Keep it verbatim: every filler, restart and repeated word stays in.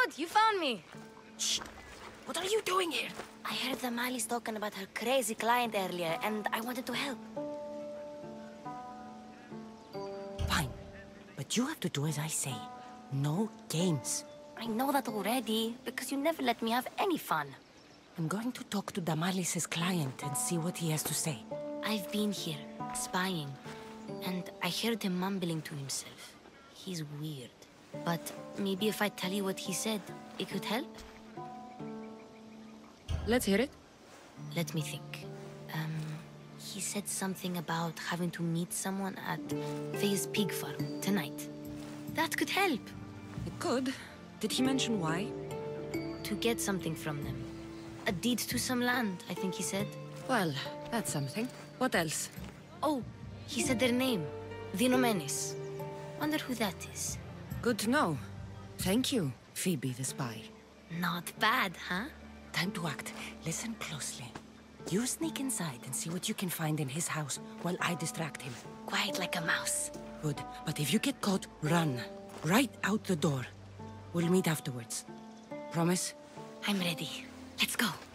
good, you found me. Shh! What are you doing here? I heard the Mali's talking about her crazy client earlier, and I wanted to help. Fine. But you have to do as I say. No games. I know that already, because you never let me have any fun. I'm going to talk to Damalis' client and see what he has to say. I've been here, spying, and I heard him mumbling to himself. He's weird. But maybe if I tell you what he said, it could help? Let's hear it. Let me think. Um, he said something about having to meet someone at Faye's pig farm tonight. That could help. It could. Did he mention why? To get something from them. A deed to some land, I think he said. Well, that's something. What else? Oh, he said their name. Vinomenes. Wonder who that is. Good to know. Thank you, Phoebe the spy. Not bad, huh? Time to act. Listen closely. You sneak inside and see what you can find in his house while I distract him. Quiet like a mouse. Good. But if you get caught, run. Right out the door. We'll meet afterwards. Promise? I'm ready. Let's go.